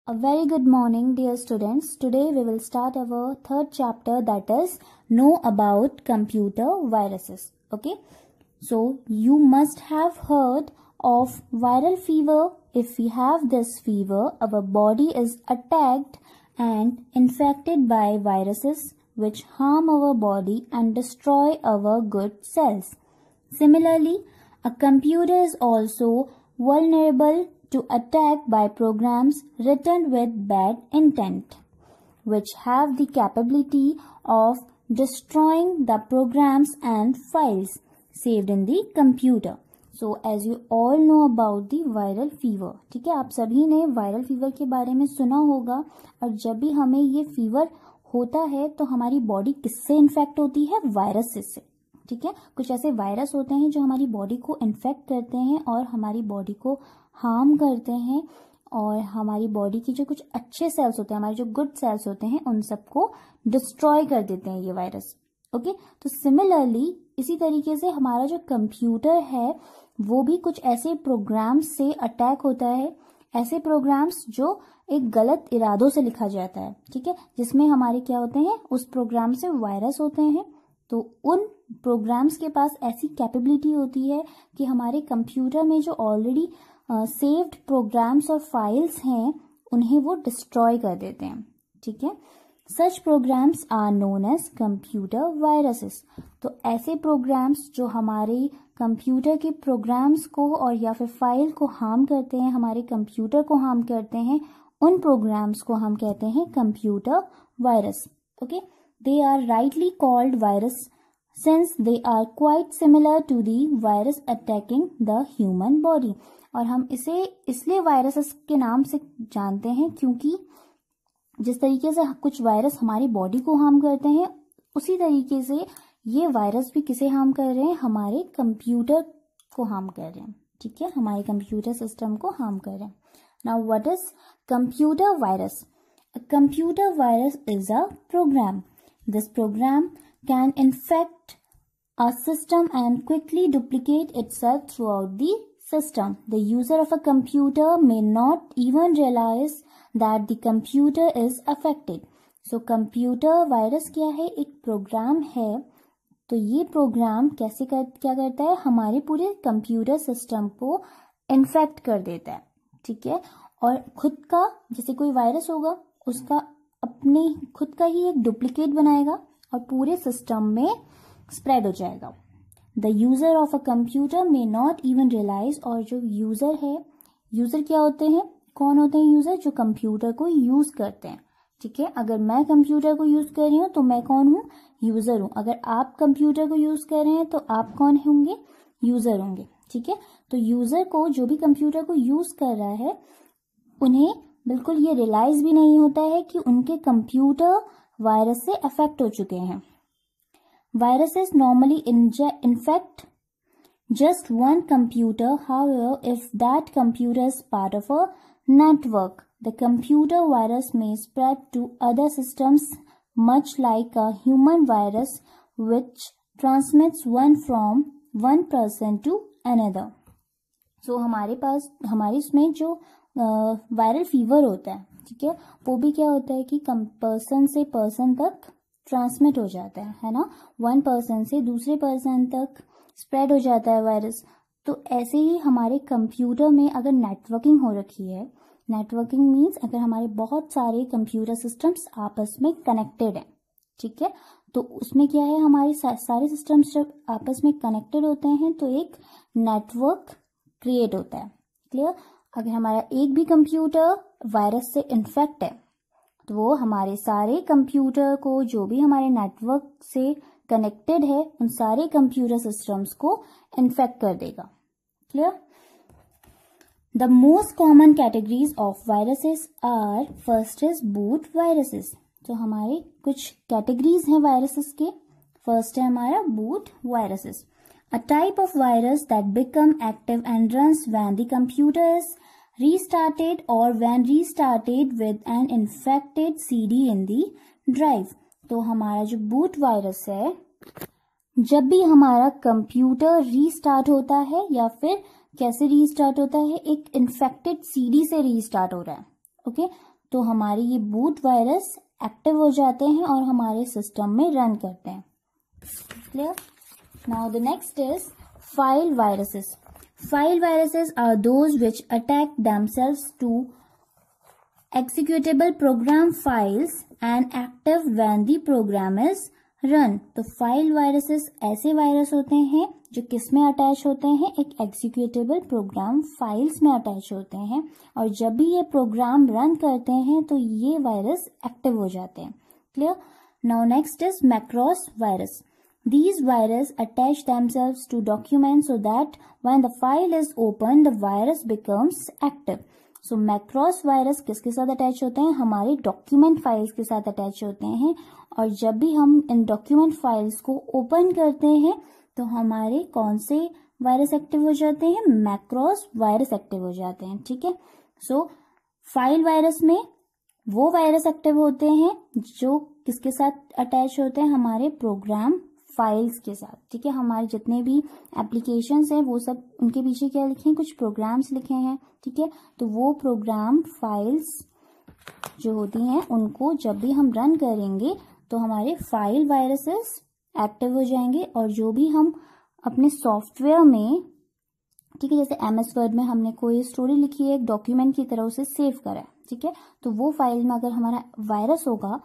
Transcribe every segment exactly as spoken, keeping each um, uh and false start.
A very good morning, dear students. Today we will start our third chapter, that is know about computer viruses. Okay, so you must have heard of viral fever. If we have this fever, our body is attacked and infected by viruses which harm our body and destroy our good cells. Similarly, a computer is also vulnerable to attack by programs written with bad intent, which have the capability of destroying the programs and files saved in the computer. So as you all know about the viral fever, ठीक है, आप सभी ने viral fever के बारे में सुना होगा। और जब भी हमें ये फीवर होता है तो हमारी बॉडी किससे इन्फेक्ट होती है? वायरस से। ठीक है, कुछ ऐसे वायरस होते हैं जो हमारी बॉडी को इन्फेक्ट करते हैं और हमारी बॉडी को हार्म करते हैं, और हमारी बॉडी की जो कुछ अच्छे सेल्स होते हैं, हमारे जो गुड सेल्स होते हैं, उन सबको डिस्ट्रॉय कर देते हैं ये वायरस। ओके, तो सिमिलरली इसी तरीके से हमारा जो कंप्यूटर है वो भी कुछ ऐसे प्रोग्राम्स से अटैक होता है, ऐसे प्रोग्राम्स जो एक गलत इरादों से लिखा जाता है। ठीक है, जिसमें हमारे क्या होते हैं, उस प्रोग्राम से वायरस होते हैं। तो उन प्रोग्राम्स के पास ऐसी कैपेबिलिटी होती है कि हमारे कंप्यूटर में जो ऑलरेडी सेव्ड प्रोग्राम्स और फाइल्स हैं उन्हें वो डिस्ट्रॉय कर देते हैं। ठीक है, such programs are known as computer viruses. तो ऐसे प्रोग्राम्स जो हमारे कंप्यूटर के प्रोग्राम्स को और या फिर फाइल को हार्म करते हैं, हमारे कंप्यूटर को हार्म करते हैं, उन प्रोग्राम्स को हम कहते हैं computer virus. Okay, they are rightly called virus since they are quite similar to the virus attacking the human body। और हम इसे इसलिए वायरसेस के नाम से जानते हैं क्योंकि जिस तरीके से कुछ वायरस हमारी बॉडी को हार्म करते हैं, उसी तरीके से ये वायरस भी किसे हार्म कर रहे हैं? हमारे कंप्यूटर को हार्म कर रहे हैं। ठीक है, हमारे कंप्यूटर सिस्टम को हार्म कर रहे हैं। Now what is computer virus? A computer virus is a program. This program can infect a system and quickly duplicate itself throughout the system. The user of a computer may not even realize that the computer is affected. So computer virus क्या है? एक programme है। तो ये programme कैसे कर क्या करता है? हमारे पूरे कंप्यूटर सिस्टम को इन्फेक्ट कर देता है। ठीक है, और खुद का, जैसे कोई वायरस होगा, उसका अपने खुद का ही एक डुप्लीकेट बनाएगा और पूरे सिस्टम में स्प्रेड हो जाएगा। The user of a computer may not even realise. और जो यूजर है, यूजर क्या होते हैं, कौन होते हैं यूजर? जो कंप्यूटर को यूज करते हैं। ठीक है, अगर मैं कंप्यूटर को यूज कर रही हूँ तो मैं कौन हूँ? यूजर हूँ। अगर आप कंप्यूटर को यूज कर रहे हैं तो आप कौन होंगे? यूजर होंगे। ठीक है, तो यूजर को, जो भी कंप्यूटर को यूज कर रहा है, उन्हें बिल्कुल ये रियलाइज भी नहीं होता है कि उनके कंप्यूटर वायरस से अफेक्ट हो चुके हैं। Viruses normally infect just one computer, however if that computer is part of a network, the computer virus may spread to other systems much like a human virus which transmits one from one person to another. So हमारे पास, हमारे इसमें जो viral uh, fever होता है, ठीक है, वो भी क्या होता है कि पर्सन से पर्सन तक ट्रांसमिट हो जाता है, है ना। वन पर्सन से दूसरे पर्सन तक स्प्रेड हो जाता है वायरस। तो ऐसे ही हमारे कंप्यूटर में अगर नेटवर्किंग हो रखी है, नेटवर्किंग मीन्स अगर हमारे बहुत सारे कंप्यूटर सिस्टम्स आपस में कनेक्टेड हैं, ठीक है, तो उसमें क्या है, हमारे सारे सिस्टम्स जब आपस में कनेक्टेड होते हैं तो एक नेटवर्क क्रिएट होता है। क्लियर? अगर हमारा एक भी कंप्यूटर वायरस से इन्फेक्ट है तो वो हमारे सारे कंप्यूटर को, जो भी हमारे नेटवर्क से कनेक्टेड है, उन सारे कंप्यूटर सिस्टम्स को इन्फेक्ट कर देगा। Clear? The most common categories of viruses are, first is boot viruses. तो हमारे कुछ कैटेगरीज हैं वायरसेस के। फर्स्ट है हमारा boot viruses, a type of virus that become active and runs when the computer is restarted or when restarted with an infected C D in the drive। तो हमारा जो बूट वायरस है, जब भी हमारा कंप्यूटर रीस्टार्ट होता है, या फिर कैसे रीस्टार्ट होता है, एक इन्फेक्टेड सीडी से रीस्टार्ट हो रहा है। ओके, तो हमारे ये बूट वायरस एक्टिव हो जाते हैं और हमारे सिस्टम में रन करते हैं. Clear? Now the next is file viruses. File viruses are those which attach themselves to executable program files and active when the program is run. तो फाइल वायरसेस ऐसे वायरस होते हैं जो किस में अटैच होते हैं, एक एग्जीक्यूटेबल प्रोग्राम फाइल्स में अटैच होते हैं और जब भी ये प्रोग्राम रन करते हैं तो ये वायरस एक्टिव हो जाते हैं. Clear? Now next is macros virus. These viruses attach themselves to documents so that when the file is opened, the virus becomes active. So macros virus किसके साथ अटैच होते हैं, हमारे डॉक्यूमेंट फाइल्स के साथ अटैच होते हैं और जब भी हम इन डॉक्यूमेंट फाइल्स को ओपन करते हैं तो हमारे कौन से वायरस एक्टिव हो जाते हैं, मैक्रोस वायरस एक्टिव हो जाते हैं. ठीक है. सो फाइल वायरस में वो वायरस एक्टिव होते हैं जो किसके साथ अटैच होते हैं, हमारे प्रोग्राम फाइल्स के साथ. ठीक है. हमारे जितने भी एप्लीकेशंस हैं वो सब उनके पीछे क्या लिखे हैं, कुछ प्रोग्राम्स लिखे हैं. ठीक है. तो वो प्रोग्राम फाइल्स जो होती हैं उनको जब भी हम रन करेंगे तो हमारे फाइल वायरसेस एक्टिव हो जाएंगे और जो भी हम अपने सॉफ्टवेयर में, ठीक है, जैसे एम एस वर्ड में हमने कोई स्टोरी लिखी है एक डॉक्यूमेंट की तरह उसे सेव करा है. ठीक है. तो वो फाइल में अगर हमारा वायरस होगा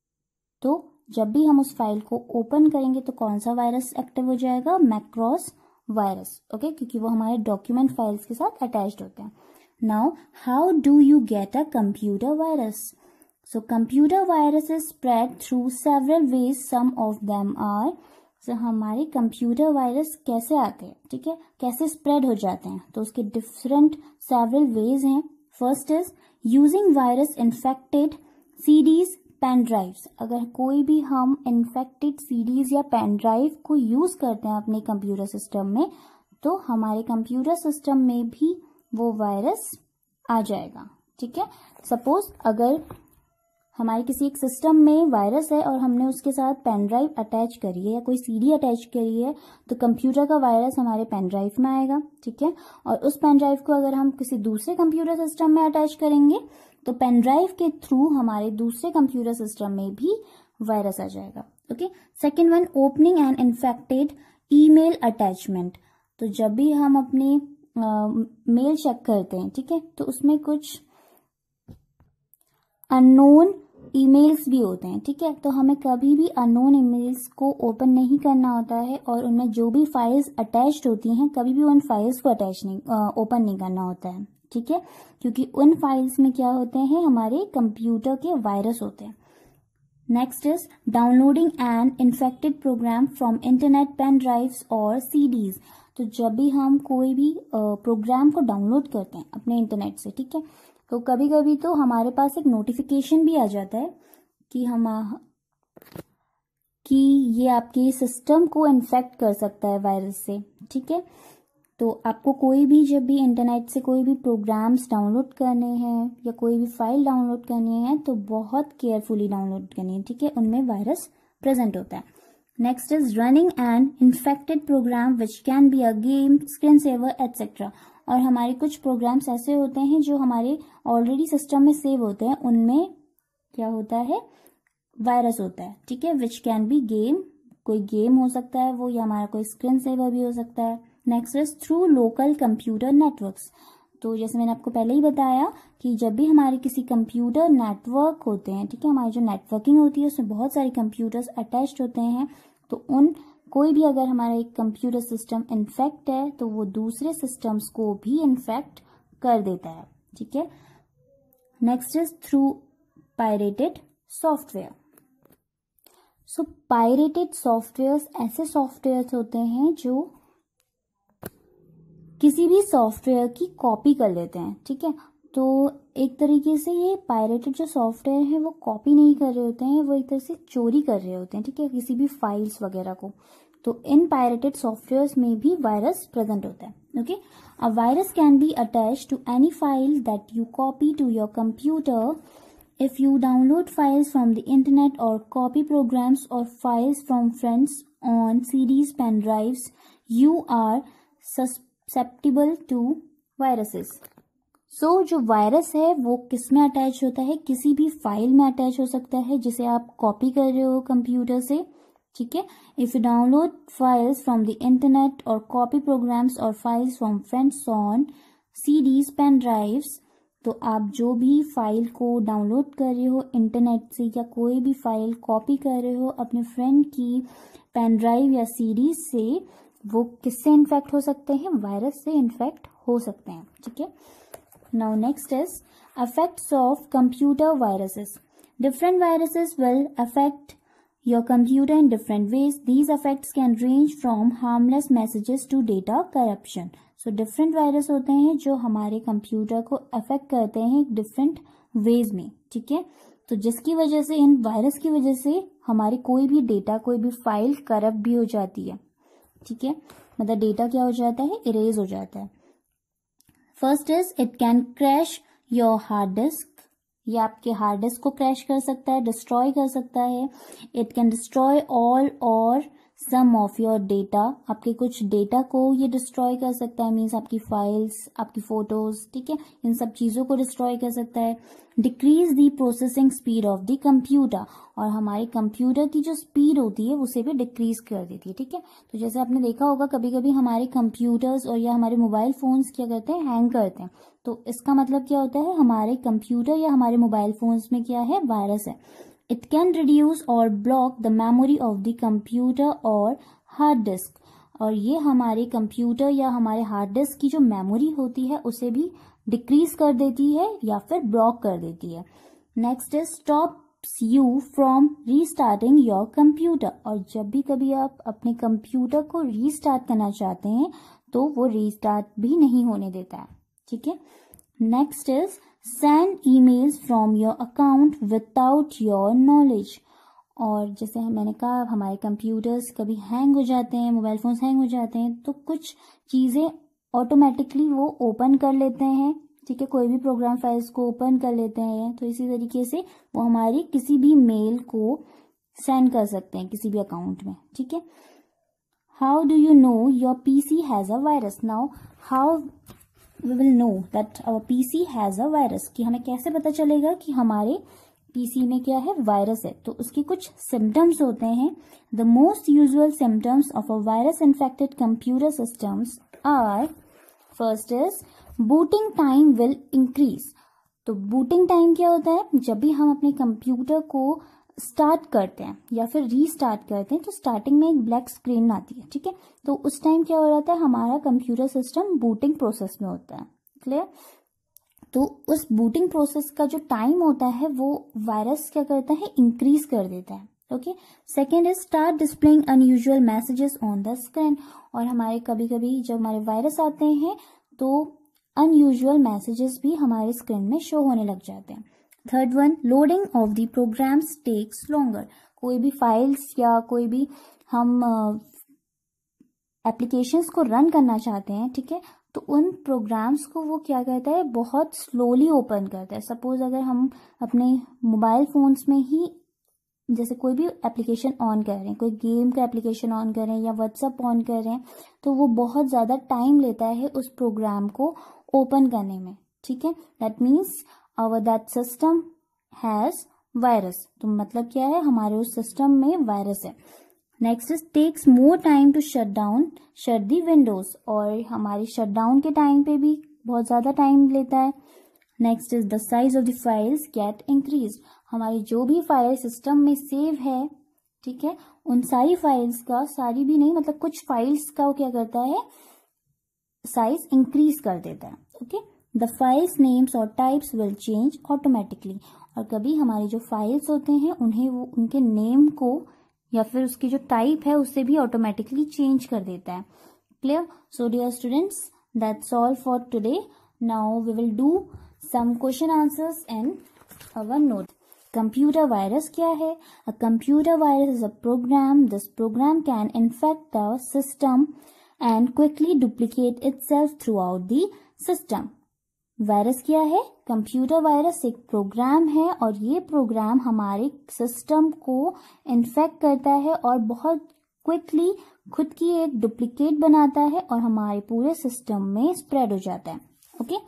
तो जब भी हम उस फाइल को ओपन करेंगे तो कौन सा वायरस एक्टिव हो जाएगा, मैक्रोस वायरस. ओके, क्योंकि वो हमारे डॉक्यूमेंट फाइल्स के साथ अटैच्ड होते हैं. Now how do you get a computer virus? So computer virus is spread through several ways. Some of them are, so हमारे कंप्यूटर वायरस कैसे आते हैं, ठीक है, कैसे स्प्रेड हो जाते हैं, तो उसके डिफरेंट सेवरल वेज हैं. First is using virus infected CDs, pen drives. अगर कोई भी हम इन्फेक्टेड सीडीज या पेन ड्राइव को यूज करते हैं अपने कंप्यूटर सिस्टम में तो हमारे कंप्यूटर सिस्टम में भी वो वायरस आ जाएगा. ठीक है. सपोज अगर हमारे किसी एक सिस्टम में वायरस है और हमने उसके साथ पेन ड्राइव अटैच करी है या कोई सीडी अटैच करी है तो कंप्यूटर का वायरस हमारे पेन ड्राइव में आएगा. ठीक है. और उस पेन ड्राइव को अगर हम किसी दूसरे कंप्यूटर सिस्टम में अटैच करेंगे तो पेन ड्राइव के थ्रू हमारे दूसरे कंप्यूटर सिस्टम में भी वायरस आ जाएगा. Okay. Second one, opening and infected email attachment. तो जब भी हम अपने मेल चेक करते हैं, ठीक है, तो उसमें कुछ अननोन ईमेल्स भी होते हैं. ठीक है. तो हमें कभी भी अननोन ईमेल्स को ओपन नहीं करना होता है और उनमें जो भी फाइल्स अटैच्ड होती हैं कभी भी उन फाइल्स को अटैच नहीं ओपन नहीं करना होता है. ठीक है. क्योंकि उन फाइल्स में क्या होते हैं, हमारे कंप्यूटर के वायरस होते हैं. Next is downloading an infected program from internet, pen drives और सीडीज. तो जब भी हम कोई भी प्रोग्राम को डाउनलोड करते हैं अपने इंटरनेट से, ठीक है, तो कभी कभी तो हमारे पास एक नोटिफिकेशन भी आ जाता है कि हम कि ये आपके सिस्टम को इन्फेक्ट कर सकता है वायरस से. ठीक है. तो आपको कोई भी जब भी इंटरनेट से कोई भी प्रोग्राम्स डाउनलोड करने हैं या कोई भी फाइल डाउनलोड करनी है तो बहुत केयरफुली डाउनलोड करनी है. ठीक है. उनमें वायरस प्रेजेंट होता है. Next is running an infected program which can be a game, screen saver etcetera. और हमारे कुछ प्रोग्राम्स ऐसे होते हैं जो हमारे ऑलरेडी सिस्टम में सेव होते हैं, उनमें क्या होता है, वायरस होता है. ठीक है. विच कैन बी गेम, कोई गेम हो सकता है वो, या हमारा कोई स्क्रीन सेवर भी हो सकता है. Next is through local computer networks. तो जैसे मैंने आपको पहले ही बताया कि जब भी हमारे किसी कंप्यूटर नेटवर्क होते हैं, ठीक है, हमारी जो नेटवर्किंग होती है उसमें बहुत सारे कंप्यूटर्स अटैच्ड होते हैं, तो उन कोई भी अगर हमारा एक कंप्यूटर सिस्टम इन्फेक्ट है तो वो दूसरे सिस्टम्स को भी इन्फेक्ट कर देता है. ठीक है. Next is through pirated software. So pirated software ऐसे सॉफ्टवेयर होते हैं जो किसी भी सॉफ्टवेयर की कॉपी कर लेते हैं. ठीक है. तो एक तरीके से ये पायरेटेड जो सॉफ्टवेयर है वो कॉपी नहीं कर रहे होते हैं, वो एक तरह से चोरी कर रहे होते हैं. ठीक है. किसी भी फाइल्स वगैरह को. तो इन पायरेटेड सॉफ्टवेयर्स में भी वायरस प्रेजेंट होता है. Okay. A virus can be attached to any file that you copy to your computer. If you download files from the internet or copy programs or files from friends on C Ds, pen drives, you are susceptible to viruses. So so, जो virus है वो किस में attach होता है, किसी भी file में अटैच हो सकता है जिसे आप कॉपी कर रहे हो कंप्यूटर से, ठीक है। If you download files from the internet और कॉपी प्रोग्राम्स और files from friends on CDs, pen drives, तो आप जो भी फाइल को डाउनलोड कर रहे हो इंटरनेट से या कोई भी फाइल कॉपी कर रहे हो अपने फ्रेंड की पेन ड्राइव या सीडीज से, वो किससे इन्फेक्ट हो सकते हैं, वायरस से इन्फेक्ट हो सकते हैं, ठीक है। Now next is effects of computer viruses. Different viruses will affect your computer in different ways. These effects can range from harmless messages to data corruption. So different virus होते हैं जो हमारे कंप्यूटर को अफेक्ट करते हैं different ways में, ठीक है। तो जिसकी वजह से, इन वायरस की वजह से हमारी कोई भी डेटा, कोई भी फाइल करप्ट भी हो जाती है, ठीक है। मतलब डेटा क्या हो जाता है, इरेज हो जाता है। First is it can crash your hard disk, ये आपके हार्ड डिस्क को क्रैश कर सकता है, डिस्ट्रॉय कर सकता है। इट कैन डिस्ट्रॉय ऑल और सम ऑफ योर डेटा, आपके कुछ डेटा को ये डिस्ट्रॉय कर सकता है, मीन्स आपकी फाइल्स, आपकी फोटोज, ठीक है, इन सब चीजों को डिस्ट्रॉय कर सकता है। Decrease the processing speed of the computer, और हमारे कंप्यूटर की जो स्पीड होती है उसे भी डिक्रीज कर देती है, ठीक है। तो जैसे आपने देखा होगा कभी कभी हमारे कंप्यूटर्स और या हमारे मोबाइल फोन्स क्या करते हैं, हैंग करते हैं। तो इसका मतलब क्या होता है, हमारे कंप्यूटर या हमारे मोबाइल फोन्स में क्या है, वायरस है। It can reduce or block the memory of the computer or hard disk, और ये हमारे कंप्यूटर या हमारे हार्ड डिस्क की जो मेमोरी होती है उसे भी डिक्रीज कर देती है या फिर ब्लॉक कर देती है। Next is stops you from restarting your computer, और जब भी कभी आप अपने कंप्यूटर को रीस्टार्ट करना चाहते हैं तो वो रीस्टार्ट भी नहीं होने देता है, ठीक है। Next is send emails from your account without your knowledge, और जैसे मैंने कहा हमारे कंप्यूटर्स कभी हैंग हो जाते हैं, मोबाइल फोन्स हैंग हो जाते हैं, तो कुछ चीज़ें ऑटोमेटिकली वो ओपन कर लेते हैं, ठीक है, कोई भी प्रोग्राम फाइल्स को ओपन कर लेते हैं। तो इसी तरीके से वो हमारी किसी भी मेल को सेंड कर सकते हैं किसी भी अकाउंट में, ठीक है। How do you know your PC has a virus? Now how we will know that our P C has a virus, कि हमें कैसे पता चलेगा कि हमारे पीसी में क्या है, वायरस है। तो उसके कुछ सिम्टम्स होते हैं। The most usual symptoms of a virus infected computer systems are, first is booting time will increase. तो बूटिंग टाइम क्या होता है, जब भी हम अपने कंप्यूटर को स्टार्ट करते हैं या फिर रीस्टार्ट करते हैं तो स्टार्टिंग में एक ब्लैक स्क्रीन आती है, ठीक है। तो उस टाइम क्या हो जाता है, हमारा कंप्यूटर सिस्टम बूटिंग प्रोसेस में होता है, क्लियर। तो उस बूटिंग प्रोसेस का जो टाइम होता है वो वायरस क्या करता है, इंक्रीज कर देता है, okay. Second is start displaying unusual messages on the screen, और हमारे कभी कभी जब हमारे वायरस आते हैं तो अनयूजुअल मैसेजेस भी हमारे स्क्रीन में शो होने लग जाते हैं। Third one, loading of the programs takes longer, कोई भी फाइल्स या कोई भी हम एप्लीकेशंस uh, को रन करना चाहते हैं, ठीक है, तो उन प्रोग्राम्स को वो क्या करता है, बहुत स्लोली ओपन करता है। सपोज अगर हम अपने मोबाइल फोन्स में ही जैसे कोई भी एप्लीकेशन ऑन कर रहे हैं, कोई गेम का एप्लीकेशन ऑन कर रहे हैं या व्हाट्सएप ऑन कर रहे हैं, तो वो बहुत ज़्यादा टाइम लेता है उस प्रोग्राम को ओपन करने में, ठीक है। That means our that system has virus, तो मतलब क्या है, हमारे उस सिस्टम में वायरस है। Next is takes more time to shut down shut the Windows, और हमारी शट डाउन के टाइम पे भी बहुत ज़्यादा टाइम लेता है। Next is the size of the files get increase, हमारी जो भी फाइल सिस्टम में सेव है, ठीक है, उन सारी फाइल्स का, सारी भी नहीं मतलब कुछ फाइल्स का वो क्या करता है, साइज इंक्रीज कर देता है, ओके। द फाइल्स नेम्स और टाइप्स विल चेंज ऑटोमेटिकली, और कभी हमारे जो फाइल्स होते हैं उन्हें वो उनके नेम को या फिर उसकी जो टाइप है उससे भी ऑटोमेटिकली चेंज कर देता है, clear. So dear students, that's all for today. Now we will do some question answers in our note. Computer virus क्या है? A computer virus is a program, this program can infect the system and quickly duplicate itself throughout the system. Virus क्या है? Computer virus एक programme है और ये programme हमारे system को इन्फेक्ट करता है और बहुत क्विकली खुद की एक डुप्लीकेट बनाता है और हमारे पूरे सिस्टम में स्प्रेड हो जाता है, okay.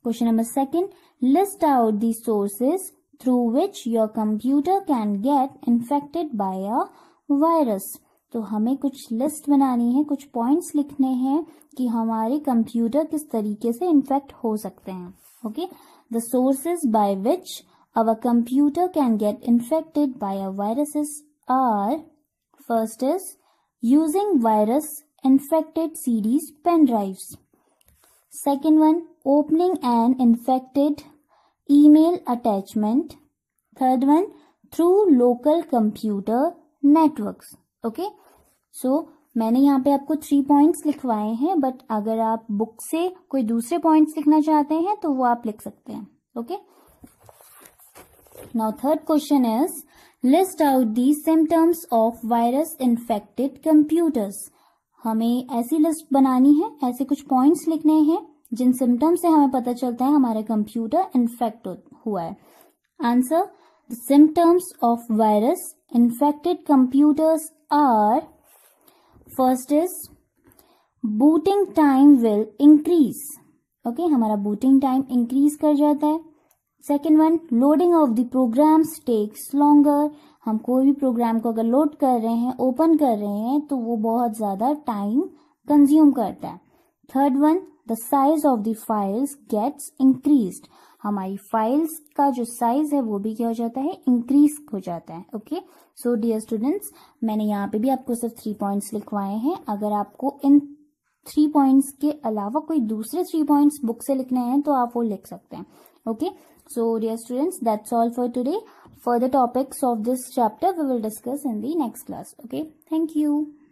Question number second, list out the sources through which your computer can get infected by a virus. तो हमें कुछ लिस्ट बनानी है, कुछ पॉइंट्स लिखने हैं कि हमारे कंप्यूटर किस तरीके से इन्फेक्ट हो सकते हैं. Okay, the sources by which our computer can get infected by a viruses are, first is using virus infected C Ds pen drives. Second one, opening an infected email attachment. Third one, through local computer networks. Okay, so मैंने यहाँ पे आपको three points लिखवाए हैं, but अगर आप book से कोई दूसरे पॉइंट्स लिखना चाहते हैं तो वो आप लिख सकते हैं. Okay okay? Now third question is, list out the symptoms of virus infected computers. हमें ऐसी लिस्ट बनानी है, ऐसे कुछ पॉइंट्स लिखने हैं जिन सिम्टम्स से हमें पता चलता है हमारा कंप्यूटर इन्फेक्ट हुआ है. Answer, the symptoms of virus infected computers are, first is booting time will increase. Okay, हमारा बूटिंग टाइम इंक्रीज कर जाता है. Second one, loading of the programs takes longer. हम कोई भी प्रोग्राम को अगर लोड कर रहे हैं, ओपन कर रहे हैं, तो वो बहुत ज्यादा टाइम कंज्यूम करता है. Third one, the size of the files gets increased. हमारी फाइल्स का जो साइज है वो भी क्या हो जाता है, इंक्रीज हो जाता है. ओके, सो डियर स्टूडेंट्स, मैंने यहाँ पे भी आपको सिर्फ थ्री पॉइंट्स लिखवाए हैं. अगर आपको इन थ्री पॉइंट्स के अलावा कोई दूसरे थ्री पॉइंट्स बुक से लिखने हैं तो आप वो लिख सकते हैं. Okay, so dear students, that's all for today. Further topics of this chapter we will discuss in the next class. Okay, thank you.